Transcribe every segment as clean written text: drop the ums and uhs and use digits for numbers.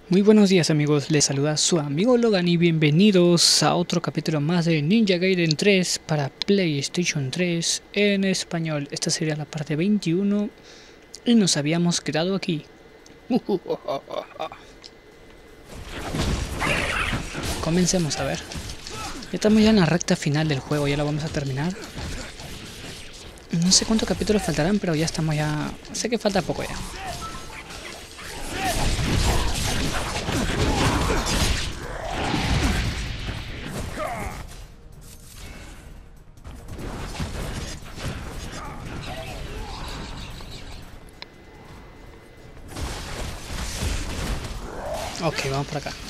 Muy buenos días amigos, les saluda su amigo Logan y bienvenidos a otro capítulo más de Ninja Gaiden 3 para PlayStation 3 en español. Esta sería la parte 21 y nos habíamos quedado aquí. Comencemos a ver. Ya estamos ya en la recta final del juego, ya lo vamos a terminar. No sé cuántos capítulos faltarán, pero ya estamos ya... Sé que falta poco ya. Ok, vamos por acá.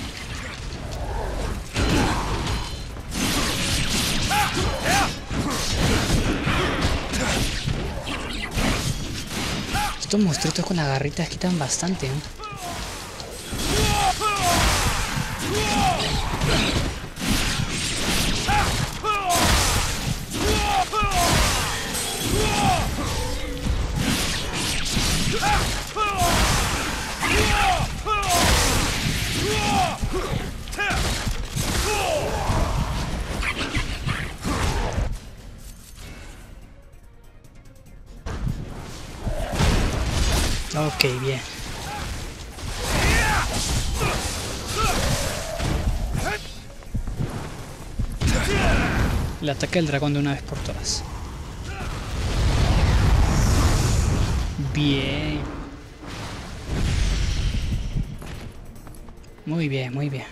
Estos monstruitos con las garritas quitan bastante, ¿eh? Ok, bien. Le ataque al dragón de una vez por todas. Bien. Muy bien, muy bien.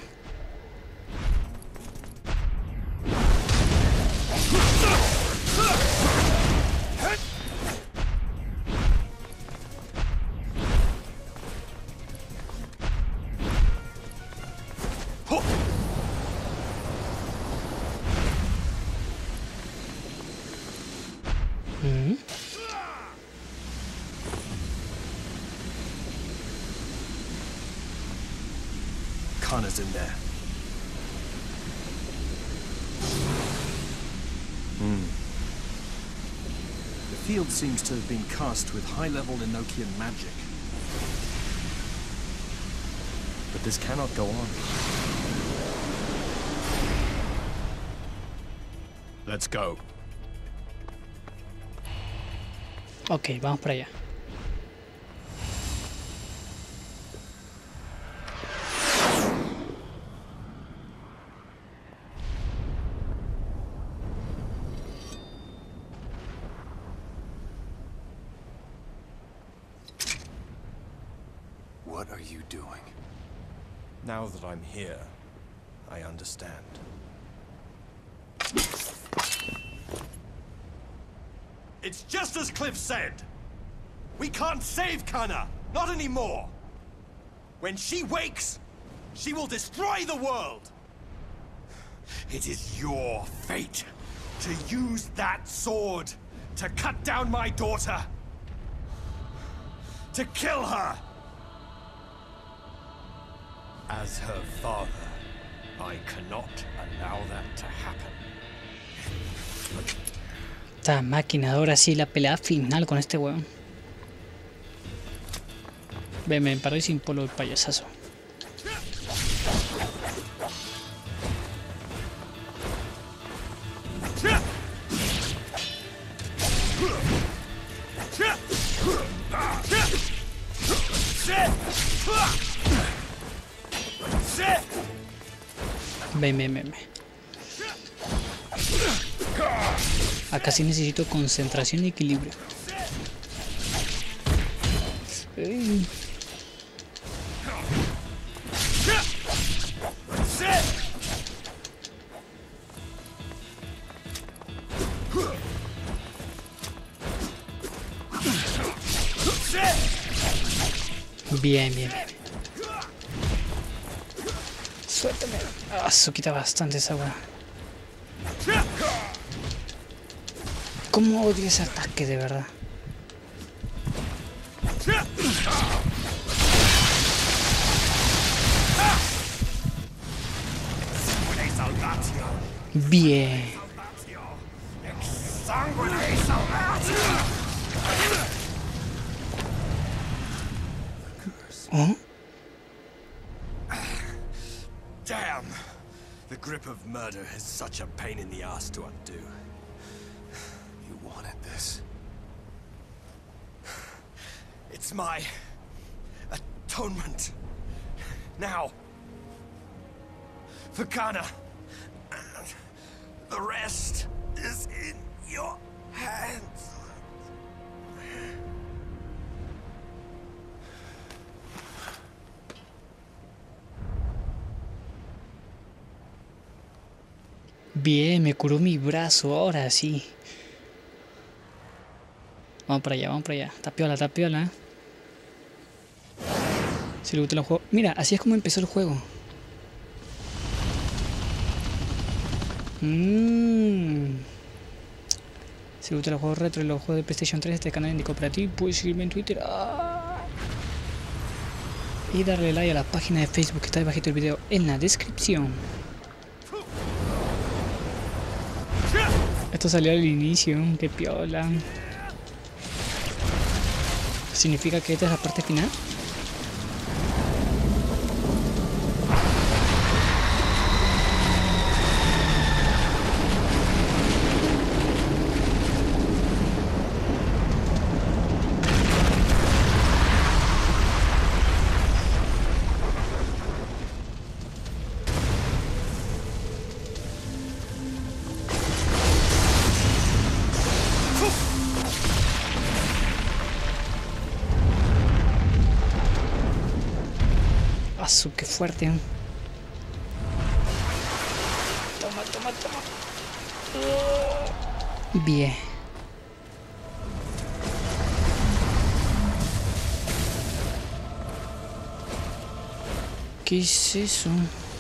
Kana's in there. The field seems to have been cast with high-level Enochian magic. But this cannot go on. Let's go. Ok, vamos para allá. What are you doing? Now that I'm here, I understand. It's just as Cliff said. We can't save Kana, not anymore. When she wakes, she will destroy the world. It is your fate to use that sword to cut down my daughter, to kill her. As her father, I cannot allow that to happen. Esta máquina, ahora sí, la pelea final con este weón. Ven, me paré sin polo el payasazo. Ven. Acá sí necesito concentración y equilibrio. Bien. Suéltame. Ah, eso quita bastante esa weá. ¿Cómo odio ese ataque de verdad? Bien. ¿Oh? grip of murder is such a pain in the ass to undo. You wanted this. It's my atonement. Now, for Kana, the rest is in your hands. Bien, me curó mi brazo, ahora sí. Vamos para allá, vamos para allá. Está piola, está piola. Si le gusta el juego. Mira, así es como empezó el juego. Si le gustan los juegos retro y los juegos de PlayStation 3, este canal indicó para ti. Puedes seguirme en Twitter. Y darle like a la página de Facebook que está debajo del video en la descripción. Esto salió al inicio, qué piola. ¿Significa que esta es la parte final? ¡Qué fuerte! Toma, toma, toma. Bien. ¿Qué es eso?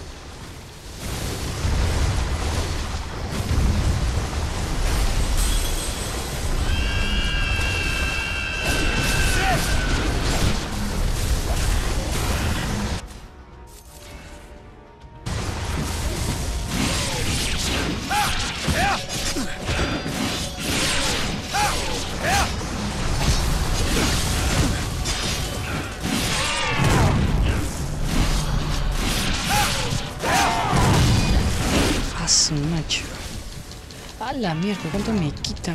Macho. A la mierda, ¿cuánto me quita?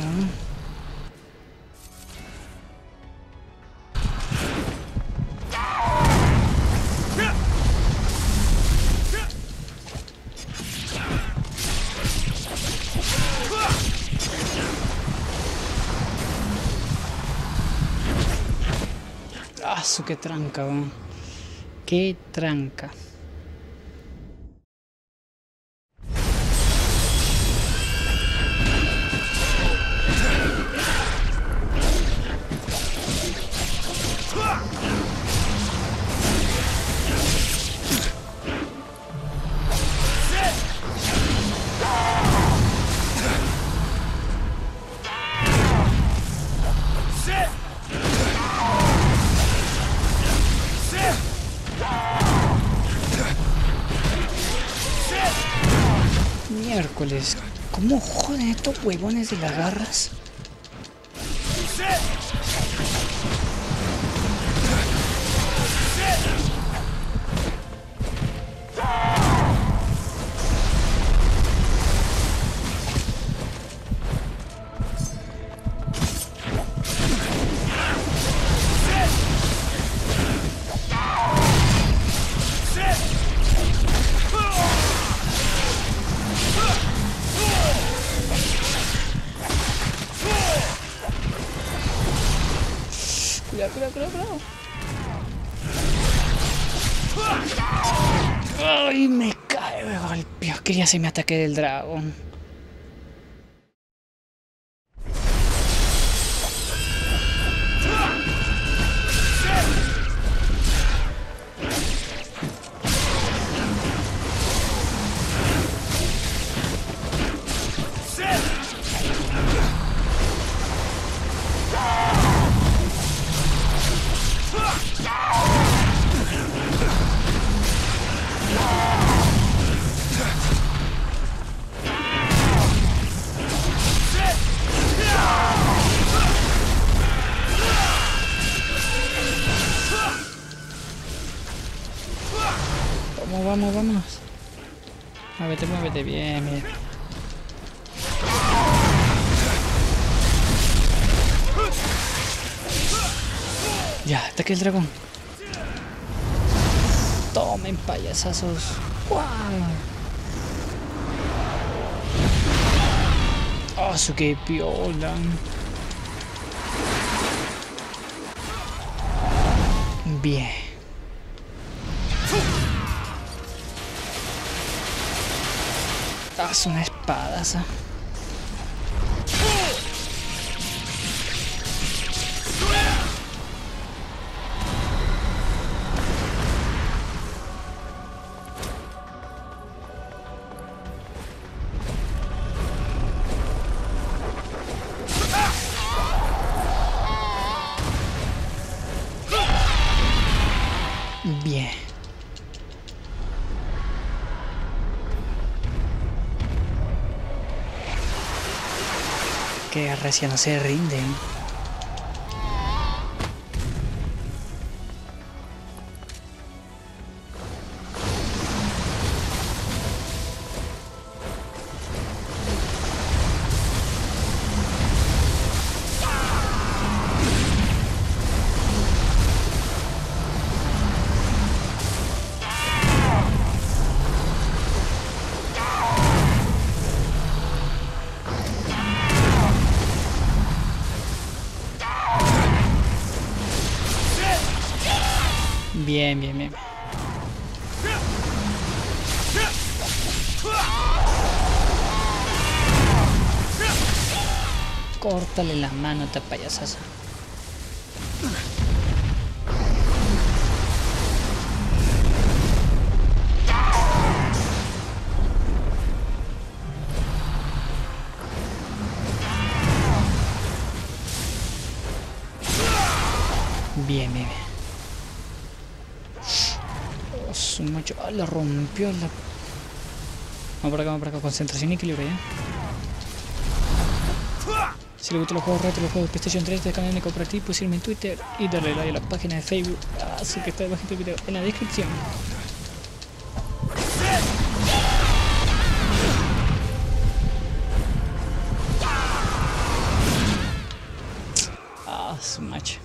Qué tranca, ¿no? Qué tranca. Miércoles, ¿cómo joden estos huevones de las garras? Cuidado. Ay, me cae, me golpeó. Quería hacerme ataque del dragón. Vamos. Muévete, muévete, bien, bien. Ya, ataque el dragón. Tomen, payasazos. ¡Guau! ¡Oh, su que piola! Bien. Ah, es una espadaza. Bien. Que recién no se rinden. Bien, bien, bien. Córtale la mano, esta payasasa. Bien, bien, bien. Oh, su macho. Ah, la rompió la... Vamos por acá, concentración y equilibrio, ¿ya? Si les gustan los juegos retro, los juegos de PlayStation 3, descarguen y compartir, pues irme en Twitter y darle like a la página de Facebook, así que está debajo del video en la descripción. Ah, su macho.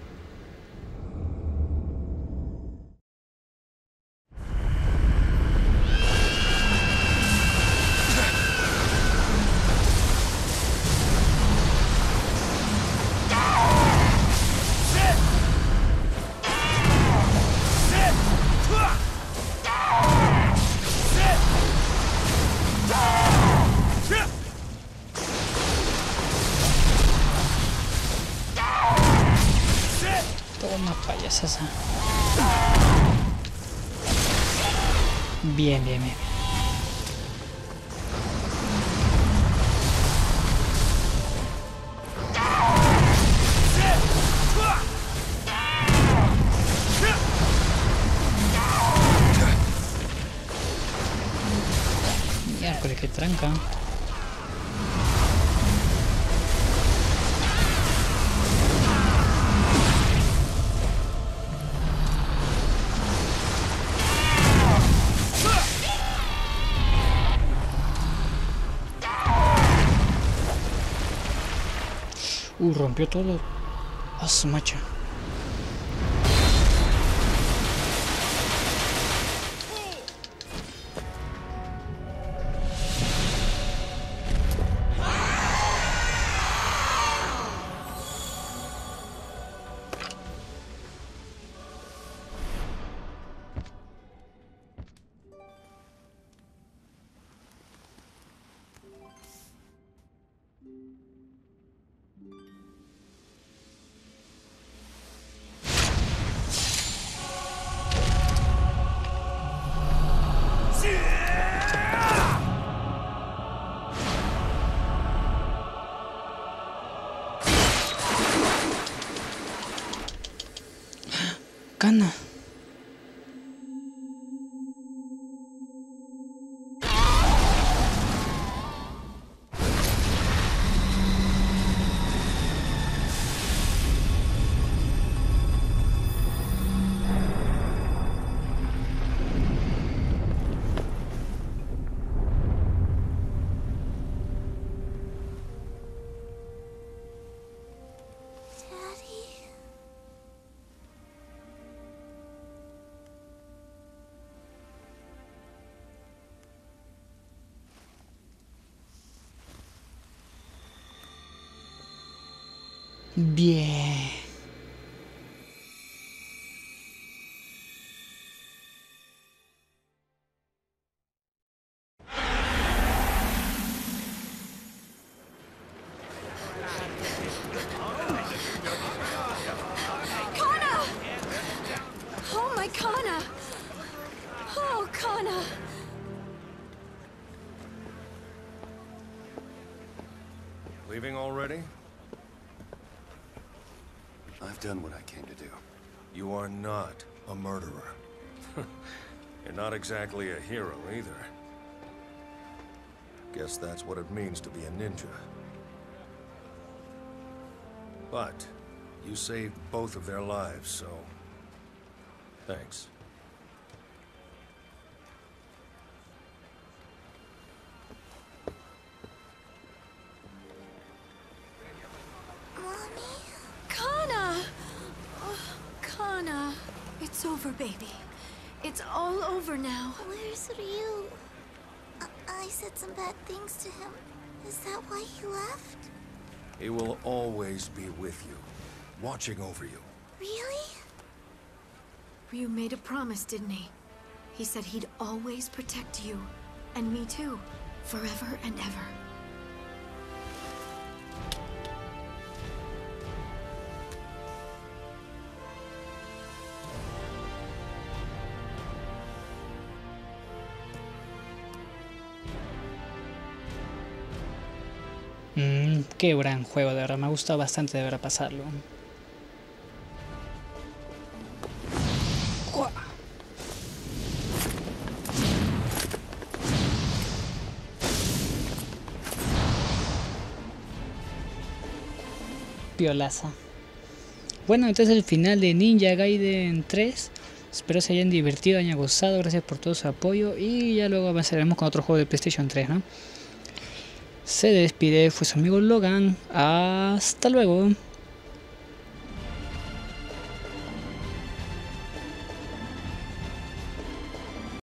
Toma, payasasa. Bien, bien, bien. Miércoles, qué tranca. Rompió todo. A su macha. Kana. Bien. Kana! Oh, my Kana! Oh, Kana! Leaving already? I've done what I came to do. You are not a murderer. You're not exactly a hero either. Guess that's what it means to be a ninja. But you saved both of their lives, so thanks. Mommy? Kana! Oh, Kana. It's over, baby. It's all over now. Where's Ryu? I said some bad things to him. Is that why he left? He will always be with you, watching over you. Really? Ryu made a promise, didn't he? He said he'd always protect you. And me too. Forever and ever. Qué gran juego, de verdad. Me ha gustado bastante de verdad pasarlo. ¡Uah! Piolaza. Bueno, este es el final de Ninja Gaiden 3. Espero se hayan divertido, hayan gozado. Gracias por todo su apoyo. Y ya luego avanzaremos con otro juego de PlayStation 3, ¿no? Se despide, fue su amigo Logan. Hasta luego.